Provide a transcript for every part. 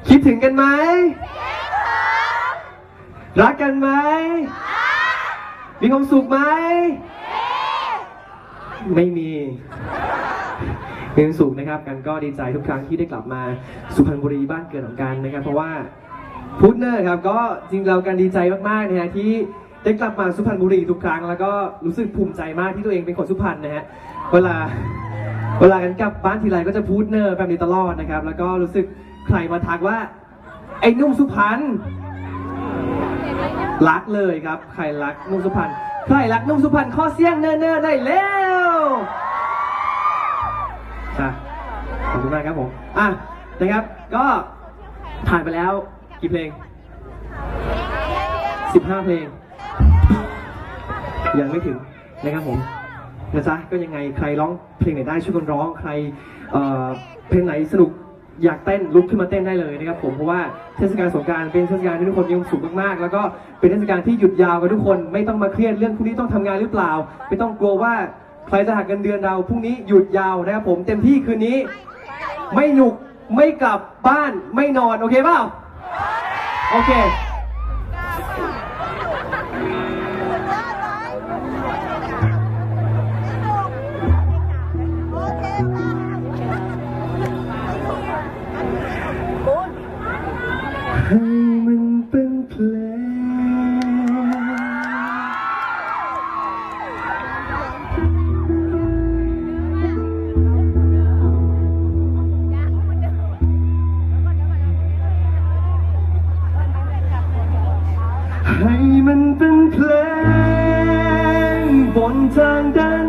คิดถึงกันไหมรักกันไหมมีความสุขไหมไม่มีความสุขนะครับกันก็ดีใจทุกครั้งที่ได้กลับมาสุพรรณบุรีบ้านเกิดของกันนะครับเพราะว่าพุทธเนอร์ครับก็จริงเรากันดีใจมากๆนะฮะที่ได้กลับมาสุพรรณบุรีทุกครั้งแล้วก็รู้สึกภูมิใจมากที่ตัวเองเป็นคนสุพรรณนะฮะเวลากันกลับบ้านทีไรก็จะพูดเนอร์แบบนี้ตลอดนะครับแล้วก็รู้สึกใครมาทักว่าไอ้นุ่มสุพรรณรักเลยครับใครรักนุ่มสุพรรณใครรักนุ่มสุพรรณข้อเสียงเนอร์ได้แล้วขอบคุณมากครับผมนะครับก็ผ่านไปแล้วกี่เพลง15เพลงยังไม่ถึงนะครับผมนะจ๊ะก็ยังไงใครร้องเพลงไหนได้ช่วยกันร้องใครเพลงไหนสนุกอยากเต้นลุกขึ้นมาเต้นได้เลยนะครับผมเพราะว่าเทศกาลสงกรานต์เป็นเทศกาลที่ทุกคนมีความสุขมากๆแล้วก็เป็นเทศกาลที่หยุดยาวกันทุกคนไม่ต้องมาเครียดเรื่องพรุ่งนี้ต้องทำงานหรือเปล่าไม่ต้องกลัวว่าใครจะหักเงินเดือนเราพรุ่งนี้หยุดยาวนะครับผมเต็มที่คืนนี้ไม่หนุกไม่กลับบ้านไม่นอนโอเคเปล่าโอเคให้มันเป็นเพลงให้มันเป็นเพลงบนทางเดิน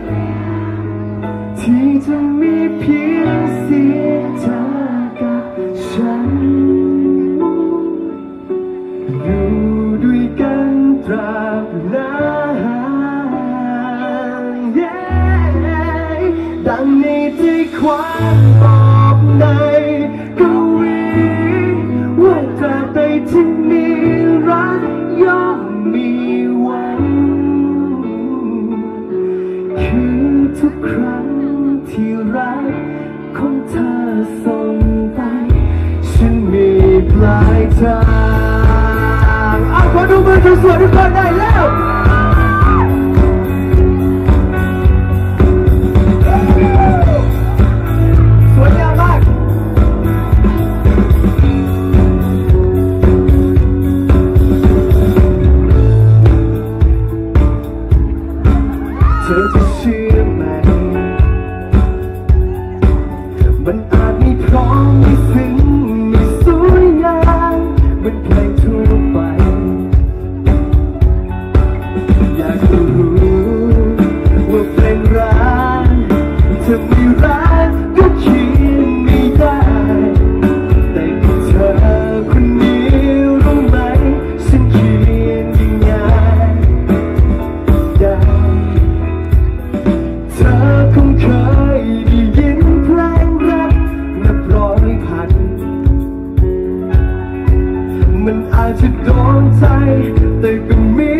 ที่จะมีเพียงเสียงเธอกับฉันอยู่ด้วยกันตราบนานดังในใจความบอกในกวีว่าตราบใดที่มีรักย่อมมีวันคือทุกครั้งที่รักของเธอส่งไปฉันมีปลายทางขอดูมือสวยๆทุกคนได้แล้วสวยงามมากเธอจะเชื่อไหมมันอาจไม่พร้อมไม่ซึ้งไม่สวยงามเหมือนเพลงทั่วไปอยากรู้ว่าเพลงรักเธอไม่รักก็เขียนไม่ได้แต่เธอคนนี้รู้ไหมฉันเขียนยังไงได้เธอคงเคยได้ยินเพลงรักนับร้อยพันมันอาจจะโดนใจแต่ก็มี